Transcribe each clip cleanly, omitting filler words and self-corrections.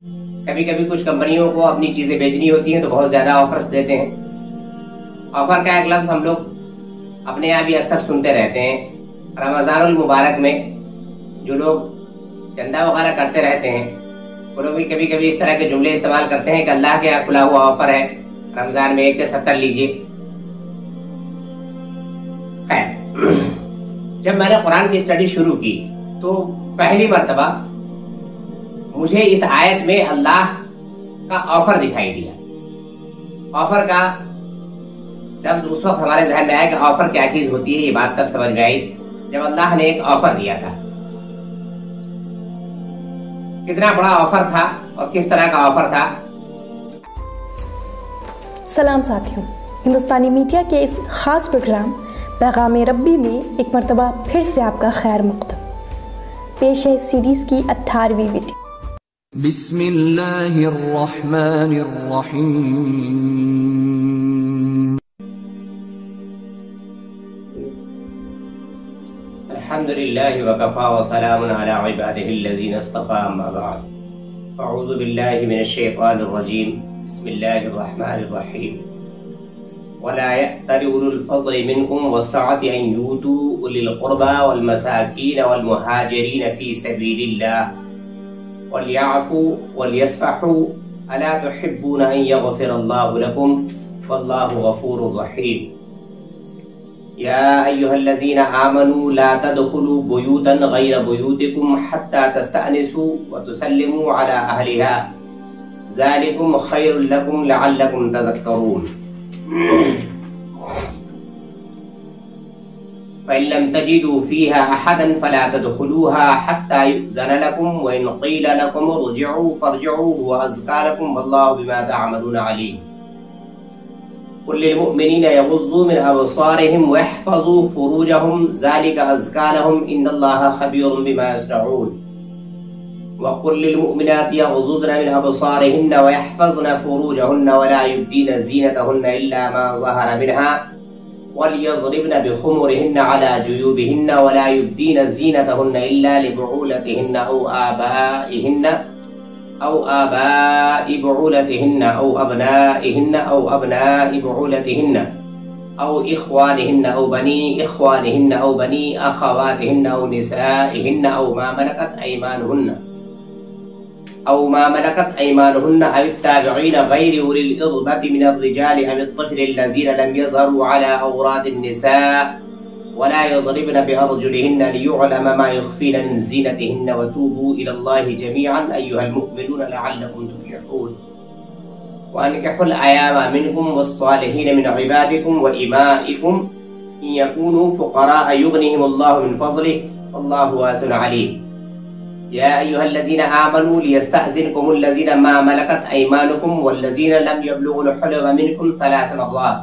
کبھی کبھی کچھ کمپنیوں کو اپنی چیزیں بیچنی ہوتی ہیں تو بہت زیادہ آفرز دیتے ہیں. آفر کا ایک لفظ ہم لوگ اپنے یہاں بھی اکثر سنتے رہتے ہیں. رمضان المبارک میں جو لوگ چندہ وغیرہ کرتے رہتے ہیں وہ لوگ بھی کبھی کبھی اس طرح کے جملے استعمال کرتے ہیں کہ اللہ کے یہاں کھلا ہوا آفر ہے، رمضان میں 1 کے 70 لیجیے. خیر، جب میں نے قرآن کی اسٹڈی شروع کی تو پہلی مرتبہ مجھے اس آیت میں اللہ کا آفر دکھائی دیا. آفر کا لفظ اس وقت ہمارے ذہن میں آیا کہ آفر کیا چیز ہوتی ہے. یہ بات تب سمجھ میں آئی جب اللہ نے ایک آفر دیا تھا. کتنا بڑا آفر تھا اور کس طرح کا آفر تھا. سلام ساتھیوں، ہندوستانی میڈیا کے اس خاص پروگرام پیغام ربی میں ایک مرتبہ پھر سے آپ کا خیر مقدم. پیش ہے سیریز کی 18ویں ویڈیو. بسم اللہ الرحمن الرحیم. الحمد للہ وکفا وسلام علی عباده الذین اصطفى اما بعد. اعوذ باللہ من الشیطان الرجیم. بسم اللہ الرحمن الرحیم. ولا يأتل أولو الفضل منكم والسعة أن يؤتوا أولي القربى والمساكين والمهاجرين في سبيل الله وليعفوا وليصفحوا ألا تحبون أن يغفر الله لكم والله غفور رحيم. يا أيها الذين آمنوا لا تدخلوا بيوتا غير بيوتكم حتى تستأنسوا وتسلموا على أهلها ذلكم خير لكم لعلكم تذكرون. فإن لم تجدوا فيها أحدا فلا تدخلوها حتى يؤذن لكم وإن قيل لكم ارجعوا فارجعوا هو أزكى لكم والله بما تعملون عليم. قل للمؤمنين يغضوا من أبصارهم ويحفظوا فروجهم ذلك أزكى لهم إن الله خبير بما يصنعون. وقل للمؤمنات يغضضن من أبصارهن ويحفظن فروجهن ولا يبدين زينتهن إلا ما ظهر منها وليضربن بخمرهن على جيوبهن ولا يبدين زينتهن إلا لبعولتهن أو آباء بعولتهن أو أبنائهن أو أبناء بعولتهن أو إخوانهن أو بني إخوانهن أو بني أخواتهن أو نسائهن أو ما ملكت أيمانهن أو التابعين غير أولي الإربة من الرجال أو الطفل الذين لم يظهروا على عورات النساء ولا يضربن بأرجلهن ليعلم ما يخفين من زينتهن وتوبوا إلى الله جميعا أيها المؤمنون لعلكم تفلحون. وأنكحوا الأيام منكم والصالحين من عبادكم وإمائكم إن يكونوا فقراء يغنيهم الله من فضله والله واسع عليم. يا أيها الذين آمنوا ليستأذنكم الذين ما ملكت أيمانكم والذين لم يبلغوا الحلم منكم 3 مرات.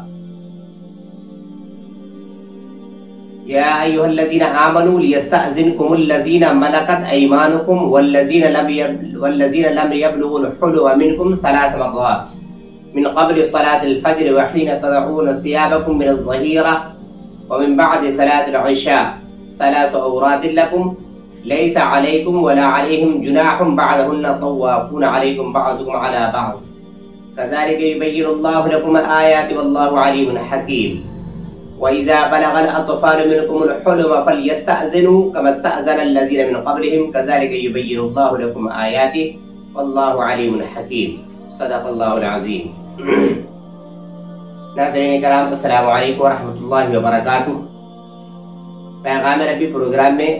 يا أيها الذين آمنوا ليستأذنكم الذين ملكت أيمانكم والذين لم يبلغوا الحلم منكم 3 مرات من قبل صلاة الفجر وحين تضعون ثيابكم من الظهيرة ومن بعد صلاة العشاء 3 عورات لكم ليس عليكم ولا عليهم جناح بعدهن طوافون عليكم بعضكم على بعض كذلك يبين الله لكم الآيات والله عليم حكيم. وإذا بلغ الأطفال منكم الحلم فليستأذنوا كما استأذن الذين من قبلهم كذلك يبين الله لكم آياته والله عليم حكيم. صدق الله العظيم. ناظرین کرام، السلام علیکم ورحمۃ اللہ وبرکاتہ. پیغام ربی پروگرام میں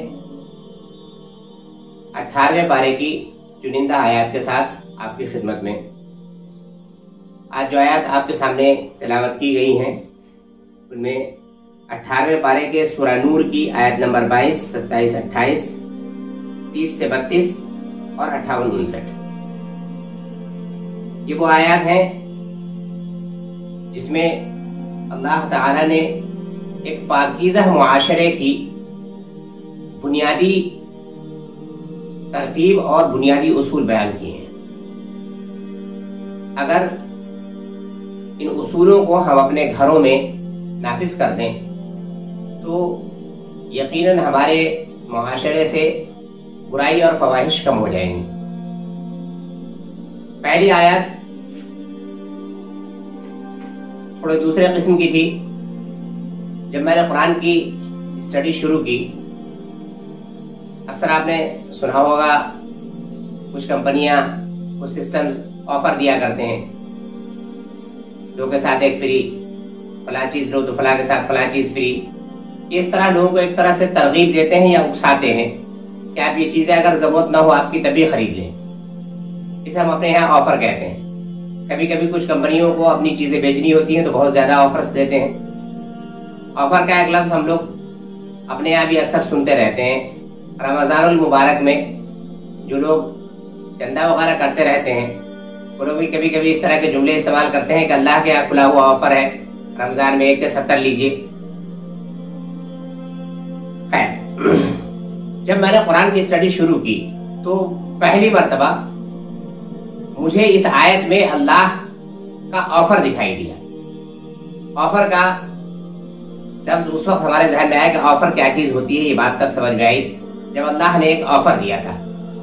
18ویں پارے کی چنندہ آیات کے ساتھ آپ کی خدمت میں. آج جو آیات آپ کے سامنے تلاوت کی گئی ہیں ان میں 18ویں پارے کے سورہ نور کی آیت نمبر 22، 27، 28، 30 سے 32 اور 58، 59 یہ وہ آیات ہیں جس میں اللہ تعالی نے ایک پاکیزہ معاشرے کی بنیادی ترتیب اور بنیادی اصول بیان کیے ہیں. اگر ان اصولوں کو ہم اپنے گھروں میں نافذ کر دیں تو یقیناً ہمارے معاشرے سے برائی اور فواہش کم ہو جائیں گی. پہلی آیت تھوڑے دوسرے قسم کی تھی. جب میں نے قرآن کی اسٹڈی شروع کی، اکثر آپ نے سنا ہوگا کچھ کمپنیاں کچھ سسٹمز آفر دیا کرتے ہیں، دو کے ساتھ ایک فری، فلاں چیز لو تو فلاں کے ساتھ فلاں چیز فری. اس طرح لوگوں کو ایک طرح سے ترغیب دیتے ہیں یا اکساتے ہیں کہ آپ یہ چیزیں اگر ضرورت نہ ہو آپ کی تبھی خرید لیں. اسے ہم اپنے یہاں آفر کہتے ہیں. کبھی کبھی کچھ کمپنیوں کو اپنی چیزیں بیچنی ہوتی ہیں تو بہت زیادہ آفرز دیتے ہیں. آفر کا ایک لفظ ہم لوگ اپنے یہاں بھی اکثر سنتے رہتے ہیں. رمضان المبارک میں جو لوگ چندہ وغیرہ کرتے رہتے ہیں وہ لوگ بھی کبھی کبھی اس طرح کے جملے استعمال کرتے ہیں کہ اللہ کے یہاں کھلا ہوا آفر ہے، رمضان میں 1 کے 70 لیجیے. خیر، جب میں نے قرآن کی اسٹڈی شروع کی تو پہلی مرتبہ مجھے اس آیت میں اللہ کا آفر دکھائی دیا. آفر کا لفظ اس وقت ہمارے ذہن میں آیا کہ آفر کیا چیز ہوتی ہے. یہ بات تب سمجھ میں آئی جب اللہ نے ایک آفر دیا تھا.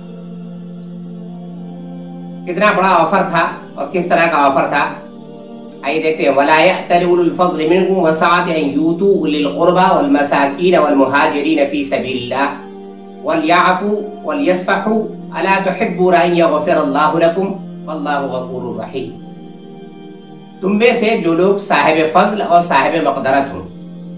کتنا بڑا آفر تھا اور کس طرح کا آفر تھا آئیے دیکھتے ہیں. وَلَا يَأْتَلِ أُولُو الْفَضْلِ مِنْكُمْ وَالسَّعَةِ أَنْ يُؤْتُوا أُولِي الْقُرْبَى وَالْمَسَاكِينَ وَالْمُهَاجِرِينَ فِي سَبِيلِ اللَّهِ وَلْيَعْفُوا وَلْيَصْفَحُوا أَلَا تُحِبُّونَ أَنْ يَغْفِرَ اللَّهُ لَكُمْ وَاللَّهُ غَفُورٌ رَحِيمٌ. تم میں سے جو لوگ صاحب فضل اور صاحب مقدرت ہوں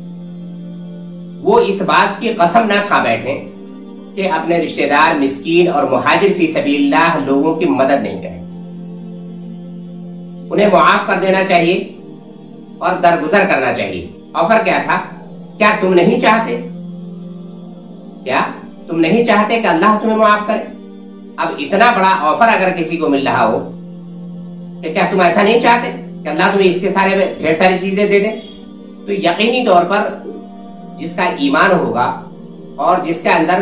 وہ اس بات کی قسم نہ کھا بیٹھیں کہ اپنے رشتہ دار، مسکین اور مہاجر فی سبیل اللہ لوگوں کی مدد نہیں کریں. انہیں معاف کر دینا چاہیے اور درگزر کرنا چاہیے. آفر کیا تھا؟ کیا تم نہیں چاہتے کہ اللہ تمہیں معاف کرے؟ اب اتنا بڑا آفر اگر کسی کو مل رہا ہو کہ کیا تم ایسا نہیں چاہتے کہ اللہ تمہیں اس کے سارے ڈھیر ساری چیزیں دے دے؟ تو یقینی طور پر جس کا ایمان ہوگا اور جس کے اندر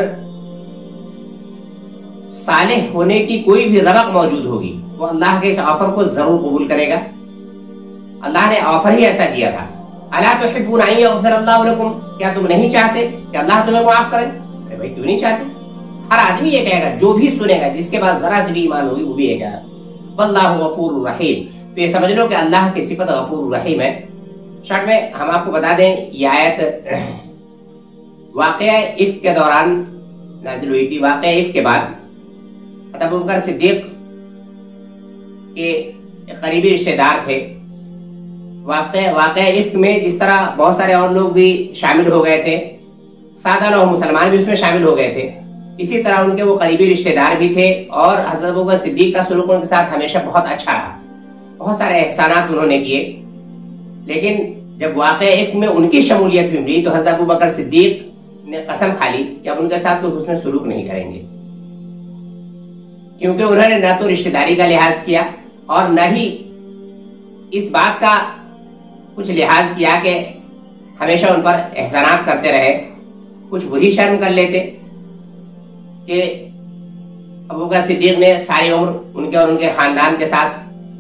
صالح ہونے کی کوئی بھی رغبت موجود ہوگی وہ اللہ کے اس آفر کو ضرور قبول کرے گا. اللہ نے آفر ہی ایسا کیا تھا. الا تحبون ان یغفر اللہ لکم، کیا تم نہیں چاہتے کہ اللہ تمہیں معاف کرے؟ ارے بھائی کیوں نہیں چاہتے؟ ہر آدمی یہ کہے گا، جو بھی سنے گا، جس کے پاس ذرا سی بھی ایمان ہوگی وہ بھی یہ کہے گا واللہ غفور رحیم. تو یہ سمجھ لو کہ اللہ کی صفت غفور رحیم ہے. شارٹ میں ہم آپ کو بتا دیں یہ آیت واقعہ افک کے دوران نازل ہوئی تھی. واقعہ افک کے بعد حضرت ابوبکر صدیق کے قریبی رشتہ دار تھے. واقعہ افک میں جس طرح بہت سارے اور لوگ بھی شامل ہو گئے تھے، سادہ لوگ مسلمان بھی اس میں شامل ہو گئے تھے، اسی طرح ان کے وہ قریبی رشتہ دار بھی تھے اور حضرت ابوبکر صدیق کا سلوک ان کے ساتھ ہمیشہ بہت اچھا رہا. بہت سارے احسانات انہوں نے کیے. لیکن جب واقعہ افک میں ان کی شمولیت بھی ملی تو حضرت ابوبکر صدیق نے قسم کھا لی کہ اب ان کے ساتھ کوئی حسن سلوک نہیں کریں گے، کیونکہ انہوں نے نہ تو رشتہ داری کا لحاظ کیا اور نہ ہی اس بات کا کچھ لحاظ کیا کہ ہمیشہ ان پر احسانات کرتے رہے. کچھ وہی شرم کر لیتے کہ ابوبکر صدیق نے ساری عمر ان کے اور ان کے خاندان کے ساتھ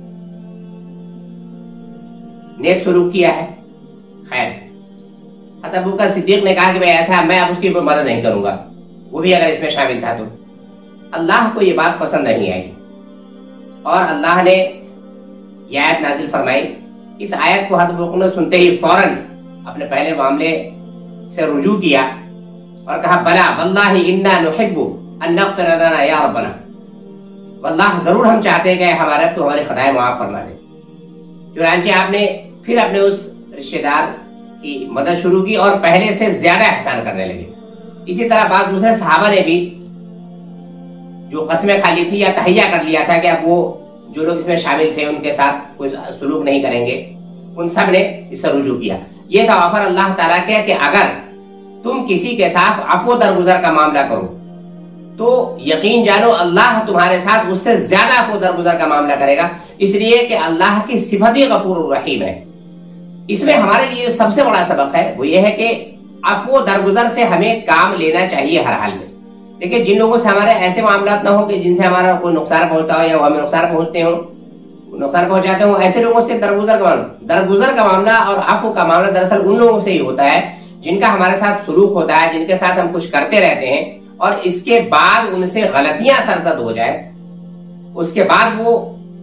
نیک سلوک کیا ہے. خیر، حضرت ابوبکر صدیق نے کہا کہ بھائی ایسا میں اب اس کی کوئی مدد نہیں کروں گا، وہ بھی اگر اس میں شامل تھا تو. اللہ کو یہ بات پسند نہیں آئی اور اللہ نے یہ آیت نازل فرمائی. اس آیت کو حضرت ابوبکر نے سنتے ہی فوراً اپنے پہلے معاملے سے رجوع کیا اور کہا بلا واللہ انا نحب ان نغفر لنا یا ربنا، واللہ ضرور ہم چاہتے ہیں کہ ہمارا تو ہماری خدائے معاف فرما دے. چنانچہ آپ نے پھر اپنے اس رشتہ دار کی مدد شروع کی اور پہلے سے زیادہ احسان کرنے لگے. اسی طرح بعض دوسرے صحابہ نے بھی جو قسمیں کھا لی تھی یا تہیہ کر لیا تھا کہ اب وہ جو لوگ اس میں شامل تھے ان کے ساتھ کوئی سلوک نہیں کریں گے، ان سب نے اس سے رجوع کیا. یہ تھا آفر اللہ تعالیٰ کے کہ اگر تم کسی کے ساتھ عفو درگزر کا معاملہ کرو تو یقین جانو اللہ تمہارے ساتھ اس سے زیادہ عفو درگزر کا معاملہ کرے گا، اس لیے کہ اللہ کی صفت ہی غفور الرحیم ہے. اس میں ہمارے لیے سب سے بڑا سبق ہے وہ یہ ہے کہ عفو درگزر سے ہمیں کام لینا چاہیے ہر حال میں. دیکھیں جن لوگوں سے ہمارے ایسے معاملات نہ ہو کہ جن سے ہمارا کوئی نقصان پہنچتا ہو یا وہ ہمیں نقصان پہنچاتے ہوں، ایسے لوگوں سے درگزر کا معاملہ اور عفو کا معاملہ دراصل ان لوگوں سے ہی ہوتا ہے جن کا ہمارے ساتھ سلوک ہوتا ہے، جن کے ساتھ ہم کچھ کرتے رہتے ہیں اور اس کے بعد ان سے غلطیاں سرزد ہو جائے، اس کے بعد وہ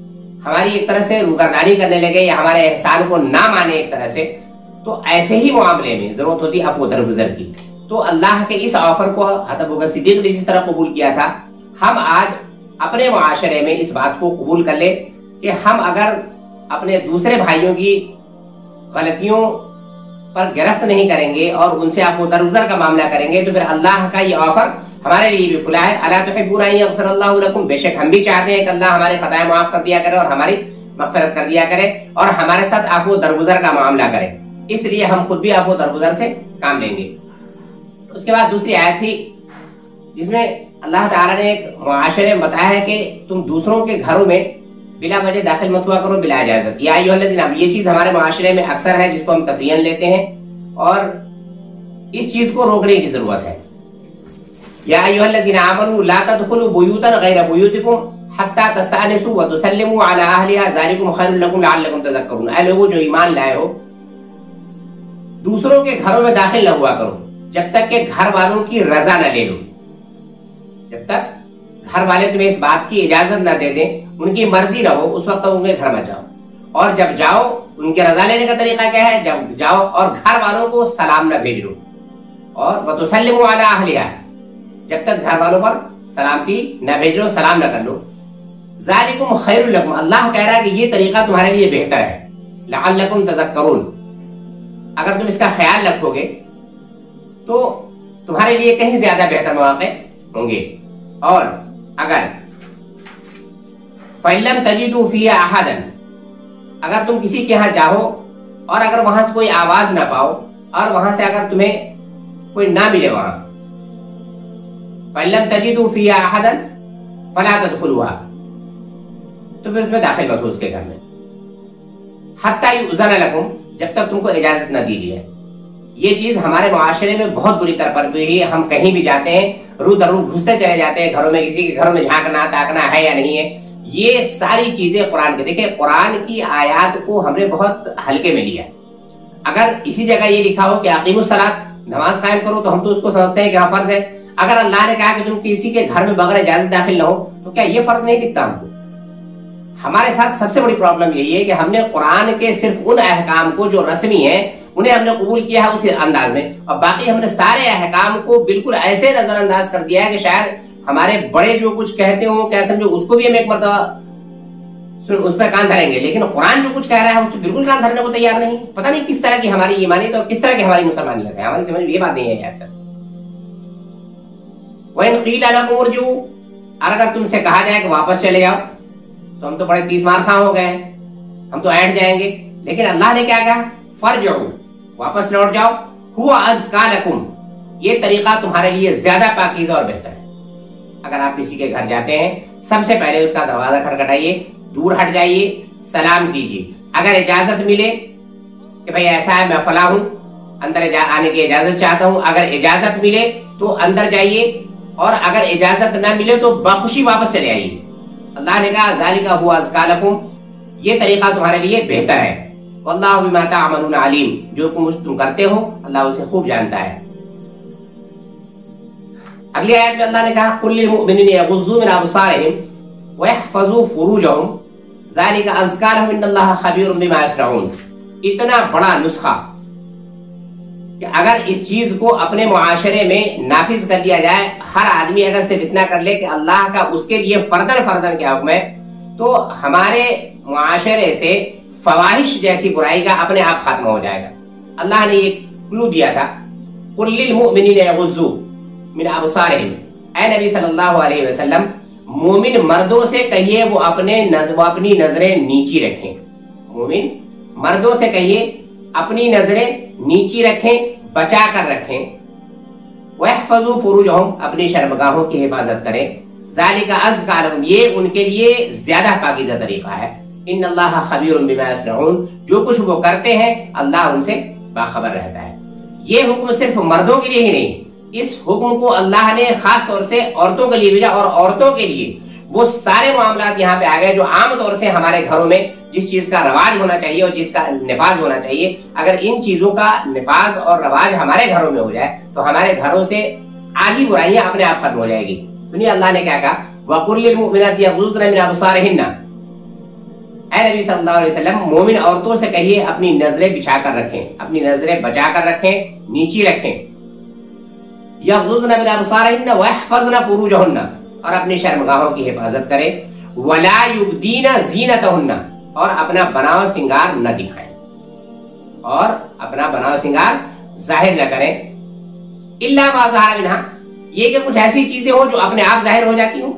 ہماری ایک طرح سے روگردانی کرنے لگے یا ہمارے احسان کو نہ مانے ایک طرح سے، تو ایسے ہی معاملے میں ضرورت ہوتی ہے عفو درگزر کی۔ تو اللہ کے اس آفر کو حضرت ابوبکر صدیق نے جس طرح قبول کیا تھا، ہم آج اپنے معاشرے میں اس بات کو قبول کر لیں کہ ہم اگر اپنے دوسرے بھائیوں کی غلطیوں پر گرفت نہیں کریں گے اور ان سے عفو درگزر کا معاملہ کریں گے، تو پھر اللہ کا یہ آفر ہمارے لیے بھی کھلا ہے۔ الا تحبون ان یغفر اللہ لکم، بے شک ہم بھی چاہتے ہیں کہ اللہ ہماری خطائیں معاف کر دیا کرے اور ہماری مغفرت کر دیا کرے اور ہمارے ساتھ عفو درگزر کا معاملہ کرے، اس لیے ہم خود بھی عفو درگزر سے کام لیں گے۔ اس کے بعد دوسری آیت تھی جس میں اللہ تعالیٰ نے ایک معاشرے میں بتایا ہے کہ تم دوسروں کے گھروں میں بلا وجہ داخل مت ہوا کرو بلا اجازت۔ یا ایھا الذین آمنوا، یہ چیز ہمارے معاشرے میں اکثر ہے جس کو ہم تفریحاً لیتے ہیں اور اس چیز کو روکنے کی ضرورت ہے۔ یا ایھا الذین آمنوا لا تدخلوا بیوتا غیر بیوتکم حتی تستأنسوا وتسلموا علی اہلہا ذلکم خیر لکم لعلکم تذکرون۔ اے لوگوں جو ایمان لائے ہو، دوسروں کے گھروں میں داخل نہ ہوا کرو جب تک کہ گھر والوں کی رضا نہ لے لو، جب تک گھر والے تمہیں اس بات کی اجازت نہ دے دیں، ان کی مرضی نہ ہو، اس وقت ان کے گھر میں جاؤ، اور جب جاؤ ان کے رضا لینے کا طریقہ کیا ہے؟ جب جاؤ اور گھر والوں کو سلام نہ بھیج لو، اور وتسلموا علی اہلہا، جب تک گھر والوں پر سلامتی نہ بھیج لو، سلام نہ کر لو، ذالکم خیر لکم، اللہ کہہ رہا ہے کہ یہ طریقہ تمہارے لیے بہتر ہے، لعلکم تذکرون، اگر تم اس کا خیال رکھو گے تو تمہارے لیے کہیں زیادہ بہتر مواقع ہوں گے۔ اور اگر فَإِن لَّمْ تَجِدُوا فِيهَا أَحَدًا، اگر تم کسی کے ہاں جاؤ اور اگر وہاں سے کوئی آواز نہ پاؤ اور وہاں سے اگر تمہیں کوئی نہ ملے وہاں، فَإِن لَّمْ تَجِدُوا فِيهَا أَحَدًا فَلَا تَدْخُلُوهَا، تو پھر اس میں داخل مت ہو اس کے گھر میں، حَتَّى يُؤْذَنَ لَكُمْ، جب تک تم کو اجازت نہ دی جائے۔ یہ چیز ہمارے معاشرے میں بہت بری طرح پر ہوئی ہے، ہم کہیں بھی جاتے ہیں رو در رو گھستے چلے جاتے ہیں گھروں میں، کسی کے گھروں میں جھانکنا تاکنا ہے یا نہیں ہے، یہ ساری چیزیں قرآن کے، دیکھیں قرآن کی آیات کو ہم نے بہت ہلکے میں لیا۔ اگر اسی جگہ یہ لکھا ہو کہ اقیموا الصلاۃ، نماز قائم کرو، تو ہم تو اس کو سمجھتے ہیں کہ ہاں فرض ہے۔ اگر اللہ نے کہا کہ تم کسی کے گھر میں بغیر اجازت داخل نہ ہو، تو کیا یہ فرض نہیں دکھتا ہم کو؟ ہمارے ساتھ سب سے بڑی پرابلم یہی ہے کہ ہم نے قرآن کے صرف ان احکام کو جو رسمی ہیں انہیں ہم نے قبول کیا ہے اسی انداز میں، اور باقی ہم نے سارے احکام کو بالکل ایسے نظر انداز کر دیا ہے کہ شاید ہمارے بڑے جو کچھ کہتے ہوں کیا سمجھو اس کو بھی ہم ایک مرتبہ اس پہ کان دھریں گے، لیکن قرآن جو کچھ کہہ رہا ہے ہم اس پہ بالکل کان دھرنے کو تیار نہیں۔ پتہ نہیں کس طرح کی ہماری ایمانیت اور کس طرح کی ہماری مسلمانیت ہے، ہماری سمجھ میں یہ بات نہیں ہے یہاں تک۔ وَإِنْ قِيلَ لَكُمُ ارْجِعُوا، اور اگر تم سے کہا جائے کہ واپس چلے جاؤ، تو ہم تو بڑے 30 مار خواہ ہو گئے ہیں، ہم تو ایٹ جائیں گے، لیکن اللہ نے کیا کہا؟ فَارْجِعُوا، واپس لوٹ جاؤ، هُوَ أَزْكَىٰ لَكُمْ، یہ طریقہ تمہارے لیے زیادہ پاکیزہ اور بہتر ہے۔ اگر آپ کسی کے گھر جاتے ہیں، سب سے پہلے اس کا دروازہ کھٹکھٹائیے، دور ہٹ جائیے، سلام کیجیے، اگر اجازت ملے کہ بھئی ایسا ہے میں فلاں ہوں، اندر آنے کی اجازت چاہتا ہوں، اگر اجازت ملے تو اندر جائیے، اور اگر اجازت نہ ملے تو بخوشی واپس چلے آئیے۔ اللہ نے کہا ذالک هو ازکیٰ لکم، یہ طریقہ تمہارے لیے بہتر ہے۔ واللہ بما تعملون علیم، جو کچھ تم کرتے ہو اللہ اسے خوب جانتا ہے۔ اگلی آیت میں اللہ نے کہا قل للمؤمنین یغضوا من ابصارهم ويحفظوا فروجهم ذالک ازکیٰ لہم ان اللہ خبیر بما یصنعون۔ اتنا بڑا نسخہ کہ اگر اس چیز کو اپنے معاشرے میں نافذ کر دیا جائے، ہر آدمی اگر صرف اتنا کر لے کہ اللہ کا اس کے لیے فردن کیا حکم ہے، تو ہمارے معاشرے سے فواحش جیسی برائی کا اپنے آپ خاتمہ ہو جائے گا۔ اللہ نے یہ کلو دیا تھا قل للمؤمنین یغضوا من ابصارهم، اے نبی صلی اللہ علیہ وسلم مومن مردوں سے کہیے وہ اپنی نظریں نیچی رکھیں، مومن مردوں سے کہیے اپنی نظریں نیچی رکھیں، بچا کر رکھیں، وَيَحْفَظُوا فُرُوجَهُمْ، اپنی شرمگاہوں کی حفاظت کریں، ذَلِكَ أَزْكَىٰ لَهُمْ، یہ ان کے لیے زیادہ پاکیزہ طریقہ ہے۔ إِنَّ اللَّهَ خَبِيرٌ بِمَا يَصْنَعُونَ، جو کچھ وہ کرتے ہیں اللہ ان سے باخبر رہتا ہے۔ یہ حکم صرف مردوں کے لیے ہی نہیں، اس حکم کو اللہ نے خاص طور سے عورتوں کے لیے بھیجا، اور عورتوں کے لیے وہ سارے معاملات یہاں پہ آ گئے جو عام طور سے ہمارے گھروں میں جس چیز کا رواج ہونا چاہیے اور جس کا نفاذ ہونا چاہیے، اگر ان چیزوں کا نفاذ اور رواج ہمارے گھروں میں ہو جائے تو ہمارے گھروں سے آدھی برائیاں اپنے آپ ختم ہو جائے گی۔ سنیے اللہ نے کیا کہا وَقُلْ لِلْمُؤْمِنَاتِ يَغْضُضْنَ مِنْ أَبْصَارِهِنَّ، نبی صلی اللہ علیہ وسلم مومن عورتوں سے کہیے اپنی نظریں بچھا کر رکھیں، اپنی نظریں بچا کر رکھیں، نیچی رکھیں، یغضضن من ابصارهن ويحفظن فروجهن، اور اپنی شرمگاہوں کی حفاظت کریں، ولا یبدین زینتهن، اور اپنا بناؤ سنگار نہ دکھائیں، اور اپنا بناؤ سنگار ظاہر نہ کریں، الا ما ظہر منہا، یہ کہ کچھ ایسی چیزیں ہو جو اپنے آپ ظاہر ہو جاتی ہوں،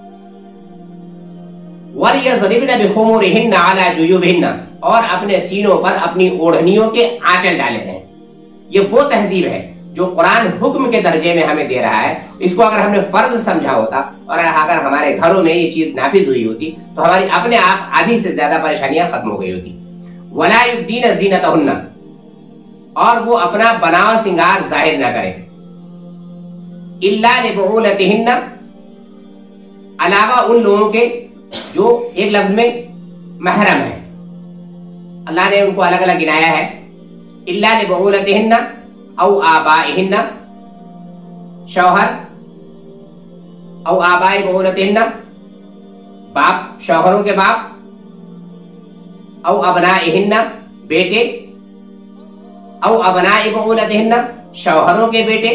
وَلْيَضْرِبْنَ بِخُمُرِهِنَّ عَلَى جُيُوبِهِنَّ، اور اپنے سینوں پر اپنی اوڑھنیوں کے آنچل ڈالے ہیں۔ یہ وہ تہذیب ہے جو قرآن حکم کے درجے میں ہمیں دے رہا ہے۔ اس کو اگر ہم نے فرض سمجھا ہوتا اور اگر ہمارے گھروں میں یہ چیز نافذ ہوئی ہوتی تو ہماری اپنے آپ آدھی سے زیادہ پریشانیاں ختم ہو گئی ہوتی۔ وَلَا يُبْدِينَ زِينَتَهُنَّ، اور وہ اپنا بناؤ سنگار ظاہر نہ کرے، إِلَّا لِبُعُولَتِهِنَّ، علاوہ ان لوگوں کے جو ایک لفظ میں محرم ہے، اللہ نے ان کو الگ الگ گنایا ہے، إِلَّا لِبُعُولَتِهِنَّ او آبائهن، شوہر، او آبائی بعولتهن، باپ، شوہروں کے باپ، او ابنائهن، بیٹے، او ابنائی بعولتهن، شوہروں کے بیٹے،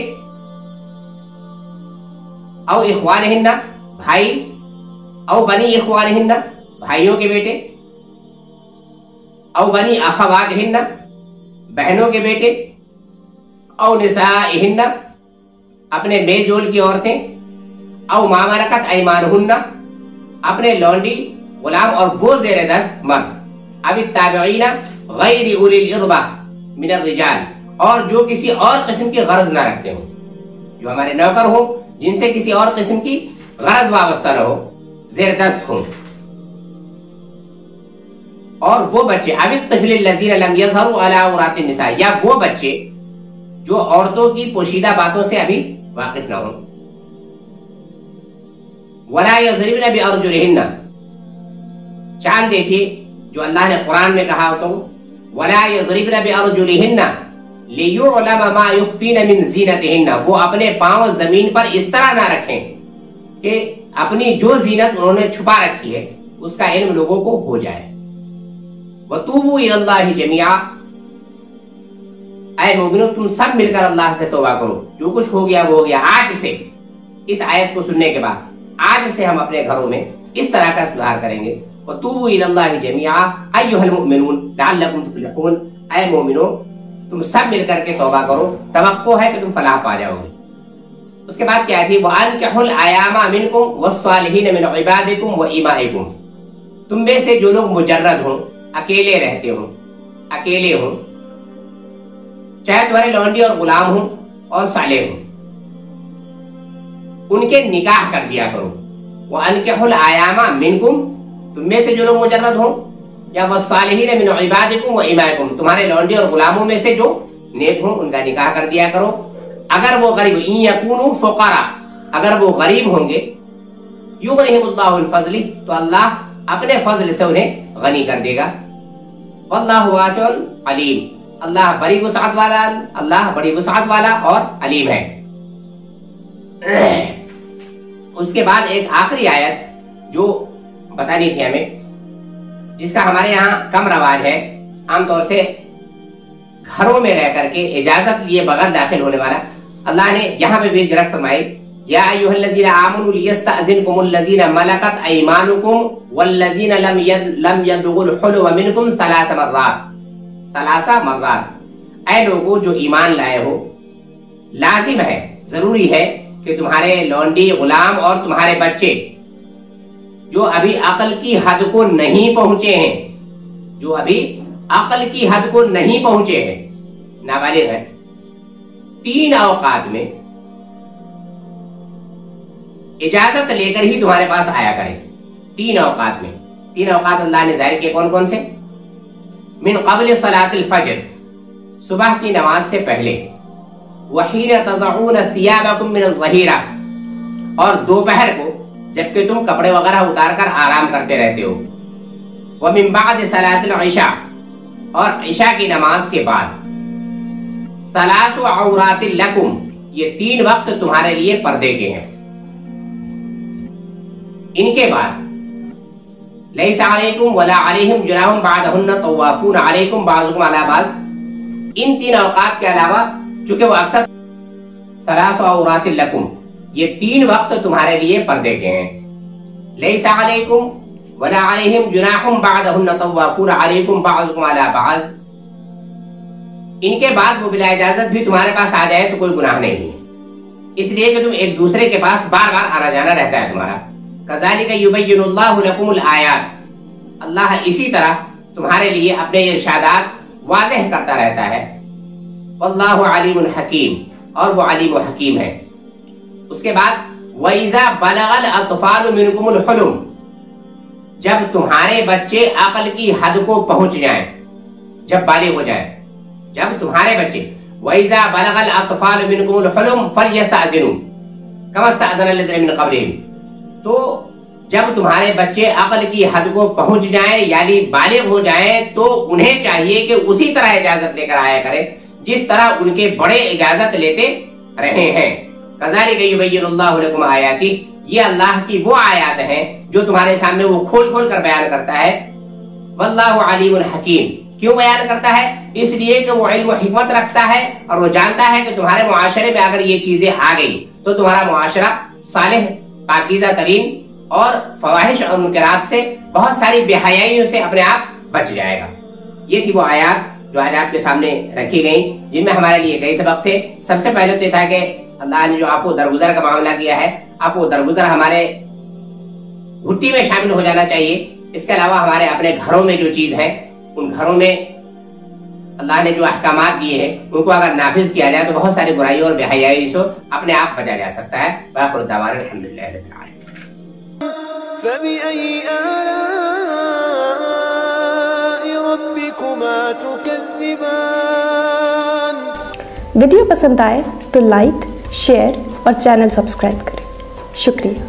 او اخوانهن، بھائی، او بنی اخوانهن، بھائیوں کے بیٹے، او بنی اخواتهن، بہنوں کے بیٹے، او نسائہن، اپنے میل جول کی عورتیں، او ما ملکت ایمانہن، اپنے لونڈی، غلام اور وہ زیر دست مرد، اب التابعین غیر اولی الاربہ من الرجال، اور جو کسی اور قسم کی غرض نہ رکھتے ہوں، جو ہمارے نوکر ہوں جن سے کسی اور قسم کی غرض وابستہ نہ ہو، زیر دست ہوں، اور وہ بچے، اب الطفل الذین لم یظہروا علی عورات النساء، یا وہ بچے جو عورتوں کی پوشیدہ باتوں سے ابھی واقف نہ ہوں، وَلَا يَضْرِبْنَ بِأَرْجُلِهِنَّ، چال دیکھیے جو اللہ نے قرآن میں کہا تو وَلَا يَضْرِبْنَ بِأَرْجُلِهِنَّ لِيُعْلَمَ مَا يُخْفِينَ مِنْ زِينَتِهِنَّ، وہ اپنے پاؤں زمین پر اس طرح نہ رکھیں کہ اپنی جو زینت انہوں نے چھپا رکھی ہے اس کا علم لوگوں کو ہو جائے۔ وَتُوبُوا إِلَى اللَّهِ جَمِيعًا، اے مومنو تم سب مل کر اللہ سے توبہ کرو، جو کچھ ہو گیا وہ ہو گیا۔ آج سے، اس آیت کو سننے کے بعد آج سے ہم اپنے گھروں میں اس طرح کا سدھار کریں گے۔ وَتُوبُوا إِلَى اللَّهِ جَمِيعًا أَيُّهَا الْمُؤْمِنُونَ لَعَلَّكُمْ تُفْلِحُونَ، اے مومنو تم سب مل کر کے توبہ کرو، توقع ہے کہ تم فلاح پا جاؤ گے۔ اس کے بعد کیا تھی؟ وَأَنكِحُوا الْأَيَامَ مِنكُمْ وَالصَّالِحِينَ مِنْ عِبَادِكُمْ وَإِمَائِكُمْ، تم میں سے جو لوگ مجرد ہوں، اکیلے رہتے ہوں، اکیلے ہوں، چاہے تمہارے لونڈی اور غلام ہوں اور صالح ہوں، ان کے نکاح کر دیا کرو۔ وَأَنكِحُوا الْأَيَامَ مِنكُمْ، تم میں سے جو لوگ مجرد ہوں، یا وَالصَّالِحِينَ مِنْ عِبَادِكُمْ وَإِمَائِكُمْ، تمہارے لونڈی اور غلاموں میں سے جو نیک ہوں ان کا نکاح کر دیا کرو۔ اگر وہ غریب، إِن يَكُونُوا فُقَرَاء، اگر وہ غریب ہوں گے، يُغْنِهِمُ اللَّهُ مِنْ فَضْلِهِ، تو اللہ اپنے فضل سے انہیں غنی کر دے گا۔ وَاللَّهُ وَاسِعٌ عَلِيمٌ، اللہ بڑی وسعت والا، اللہ بڑی وسعت والا اور علیم ہے۔ اس کے بعد ایک آخری آیت جو بتانی تھی ہمیں، جس کا ہمارے یہاں کم رواج ہے، عام طور سے گھروں میں رہ کر کے اجازت لیے بغیر داخل ہونے والا، اللہ نے یہاں پہ بھی گرفت فرمائی، یا ایھا الذین آمنوا لیستأذنکم الذین ملکت ایمانکم والذین لم یبلغوا الحلم منکم ثلاث مرات، اے لوگوں جو ایمان لائے ہو، لازم ہے، ضروری ہے کہ تمہارے لونڈی، غلام اور تمہارے بچے جو ابھی عقل کی حد کو نہیں پہنچے ہیں، جو ابھی عقل کی حد کو نہیں پہنچے ہیں، نابالغ ہیں، 3 اوقات میں اجازت لے کر ہی تمہارے پاس آیا کریں۔ 3 اوقات میں، 3 اوقات اللہ نے ظاہر کیے، کون کون سے؟ من قبل صلاۃ الفجر، صبح کی نماز سے پہلے، وحین تضعون ثیابکم من الظہیرہ، اور دوپہر کو جبکہ تم کپڑے وغیرہ اتار کر آرام کرتے رہتے ہو، ومن بعد صلاۃ العشاء، اور عشاء کی نماز کے بعد، ثلاث عورات لکم، یہ 3 وقت تمہارے لیے پردے کے ہیں۔ ان کے بعد ليس عليكم ولا عليهم جناح بعدهن طوافون عليكم بعضكم على بعض. ان تین اوقات کے علاوہ چونکہ وہ اکثر ثلاث عورات لکم، یہ تین وقت تمہارے لیے پردے کے ہیں. ليس عليكم ولا عليهم جناح بعدهن طوافون عليكم بعضكم على بعض. ان کے بعد وہ بلا اجازت بھی تمہارے پاس آ جائے تو کوئی گناہ نہیں ہے، اس لیے کہ تم ایک دوسرے کے پاس بار بار آنا جانا رہتا ہے تمہارا. كذلك يبين الله لكم الآيات. اللہ اسی طرح تمہارے لیے اپنے ارشادات واضح کرتا رہتا ہے. واللہ علیم حکیم، اور وہ علیم و حکیم ہے. اس کے بعد وَإِذَا بَلَغَ الْأَطْفَالُ مِنْكُمُ الْحُلُمَ، جب تمہارے بچے عقل کی حد کو پہنچ جائیں، جب بالغ ہو جائیں، جب تمہارے بچے وَإِذَا بَلَغَ الْأَطْفَالُ مِنْكُمُ الْحُلُمَ فَلْيَسْتَأْذِنُوا كَمَا اسْتَأْذَنَ الَّذِينَ مِنْ قَبْلِهِمْ. تو جب تمہارے بچے عقل کی حد کو پہنچ جائیں یعنی بالغ ہو جائیں تو انہیں چاہیے کہ اسی طرح اجازت لے کر آیا کریں جس طرح ان کے بڑے اجازت لیتے رہے ہیں. كذلك يبين الله لكم آياته، یہ اللہ کی وہ آیات ہیں جو تمہارے سامنے وہ کھول کھول کر بیان کرتا ہے. واللہ علیم حکیم، کیوں بیان کرتا ہے؟ اس لیے کہ وہ علم و حکمت رکھتا ہے اور وہ جانتا ہے کہ تمہارے معاشرے میں اگر یہ چیزیں آ گئی تو تمہارا معاشرہ صالح، پاکیزہ ترین اور فواحش اور منکرات سے، بہت ساری بے حیائیوں سے اپنے آپ بچ جائے گا. یہ تھی وہ آیات جو آج آپ کے سامنے رکھی گئی، جن میں ہمارے لیے کئی سبق تھے. سب سے پہلے تو یہ تھا کہ اللہ نے جو عفو درگزر کا معاملہ کیا ہے، عفو درگزر ہمارے گھٹی میں شامل ہو جانا چاہیے. اس کے علاوہ ہمارے اپنے گھروں میں جو چیز ہے، ان گھروں میں اللہ نے جو احکامات دیے ہیں ان کو اگر نافذ کیا جائے تو بہت ساری برائیوں اور بے حیائی سے اپنے آپ بچا جا سکتا ہے. وآخر دعوانا الحمدللہ رب العالمین. فبأي آلاء ربكما تكذبان. ویڈیو پسند آئے تو لائک، شیئر اور چینل سبسکرائب کریں. شکریہ.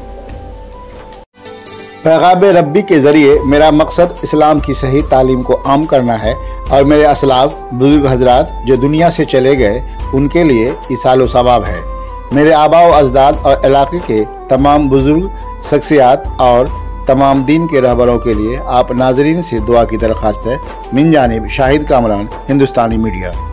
پیغام ربی کے ذریعے میرا مقصد اسلام کی صحیح تعلیم کو عام کرنا ہے اور میرے اسلاف بزرگ حضرات جو دنیا سے چلے گئے ان کے لیے ایصال و ثواب ہے. میرے آباء و اجداد اور علاقے کے تمام بزرگ شخصیات اور تمام دین کے رہبروں کے لیے آپ ناظرین سے دعا کی درخواست ہے. من جانب شاہد کامران، ہندوستانی میڈیا.